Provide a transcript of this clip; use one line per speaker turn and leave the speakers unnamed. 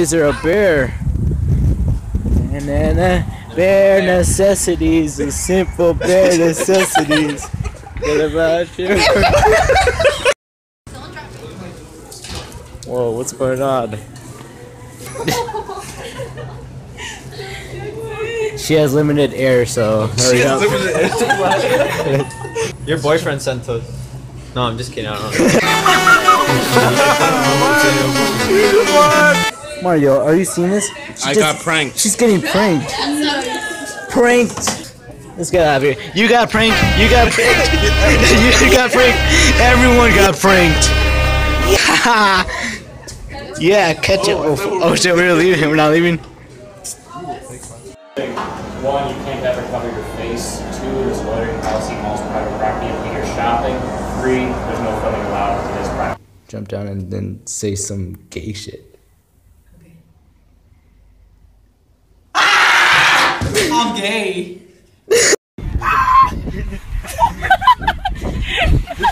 Is there a bear? And then bare necessities, the simple bare necessities. What about you? Whoa, what's going on? She has limited air, so hurry up.
Your boyfriend sent us. No, I'm just kidding. I don't know.
Mario, are you seeing this?
I got pranked.
She's getting pranked. Pranked. Let's get out of here. You got pranked. You got pranked. You got pranked. Everyone got pranked. Yeah, catch it. Oh shit, we're leaving. We're not leaving.
1, you can't ever cover your face. 2, there's loitering policy in most private property if you're shopping. 3, there's no filming allowed in this private.
Jump down and then say some gay shit.
Okay. I'm gay.